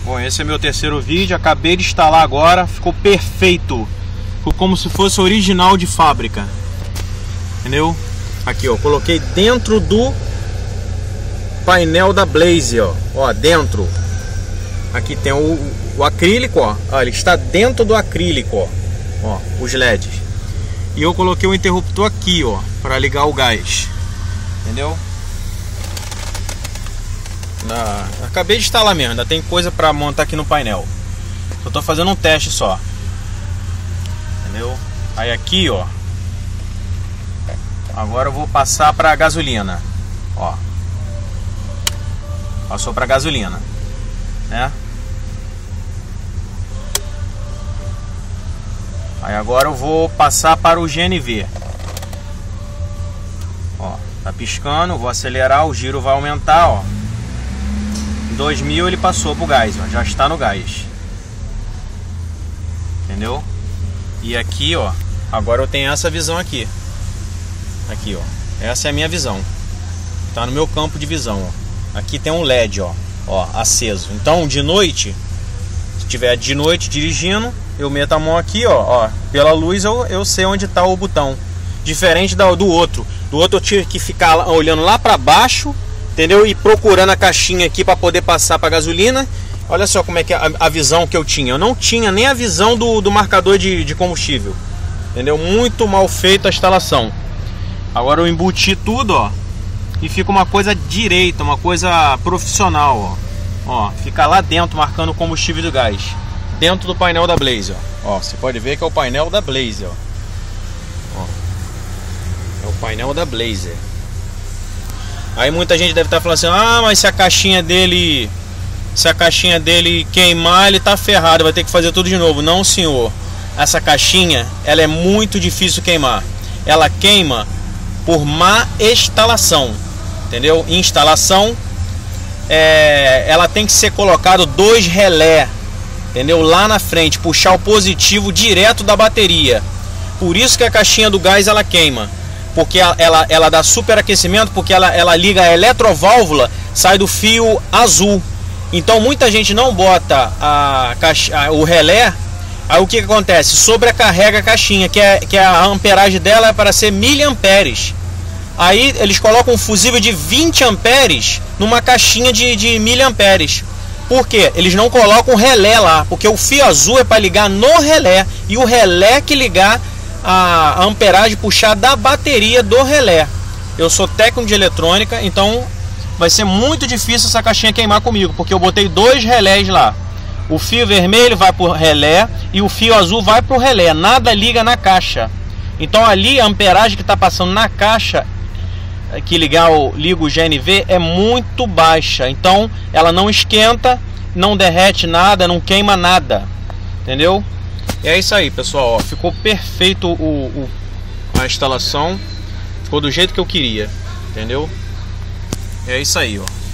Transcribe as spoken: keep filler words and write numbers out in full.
Bom, esse é meu terceiro vídeo, acabei de instalar agora, ficou perfeito. Ficou como se fosse original de fábrica. Entendeu? Aqui, ó, coloquei dentro do painel da Blaze, ó. Ó, dentro. Aqui tem o, o acrílico, ó. Ó, ele está dentro do acrílico, ó. Ó, os L E Ds. E eu coloquei o interruptor aqui, ó, para ligar o gás. Entendeu? Na... Acabei de instalar mesmo, ainda tem coisa para montar aqui no painel. Eu tô fazendo um teste só. Entendeu? Aí aqui, ó. Agora eu vou passar para gasolina. Ó. Passou para gasolina, né? Aí agora eu vou passar para o G N V. Ó, tá piscando, eu vou acelerar, o giro vai aumentar, ó. dois mil ele passou pro gás, ó, já está no gás. Entendeu? E aqui, ó, agora eu tenho essa visão aqui. Aqui, ó. Essa é a minha visão. Tá no meu campo de visão, ó. Aqui tem um L E D, ó, ó, aceso. Então, de noite, se tiver de noite dirigindo, eu meto a mão aqui, ó, ó, pela luz eu, eu sei onde está o botão. Diferente do, do outro. Do outro eu tive que ficar olhando lá para baixo, entendeu? E procurando a caixinha aqui para poder passar para gasolina. Olha só como é que é a, a visão que eu tinha. Eu não tinha nem a visão do, do marcador de, de combustível. Entendeu? Muito mal feita a instalação. Agora eu embuti tudo, ó. E fica uma coisa direita, uma coisa profissional, ó. Ó, fica lá dentro marcando o combustível do gás. Dentro do painel da Blaze, ó. Ó, você pode ver que é o painel da Blaze, ó. Ó. É o painel da Blaze. Aí muita gente deve estar falando assim: ah, mas se a caixinha dele Se a caixinha dele queimar, ele tá ferrado, vai ter que fazer tudo de novo. Não, senhor. Essa caixinha, ela é muito difícil queimar. Ela queima por má instalação. Entendeu? Instalação, é, ela tem que ser colocado dois relé, entendeu? Lá na frente, puxar o positivo direto da bateria. Por isso que a caixinha do gás ela queima. Porque ela, ela, ela dá superaquecimento, porque ela, ela liga a eletroválvula, sai do fio azul. Então muita gente não bota a caixa, a, o relé. Aí o que, que acontece? Sobrecarrega a caixinha, que, é, que a amperagem dela é para ser miliamperes. Aí eles colocam um fusível de vinte amperes numa caixinha de, de miliamperes. Por quê? Eles não colocam o relé lá, porque o fio azul é para ligar no relé, e o relé que ligar a amperagem, puxar da bateria do relé. Eu sou técnico de eletrônica, então vai ser muito difícil essa caixinha queimar comigo, porque eu botei dois relés lá. O fio vermelho vai para o relé e o fio azul vai para o relé. Nada liga na caixa. Então ali a amperagem que está passando na caixa, que ligar o, liga o G N V, é muito baixa. Então ela não esquenta, não derrete nada, não queima nada. Entendeu? E é isso aí, pessoal. Ó, ficou perfeito o, o, a instalação. Ficou do jeito que eu queria. Entendeu? É isso aí, ó.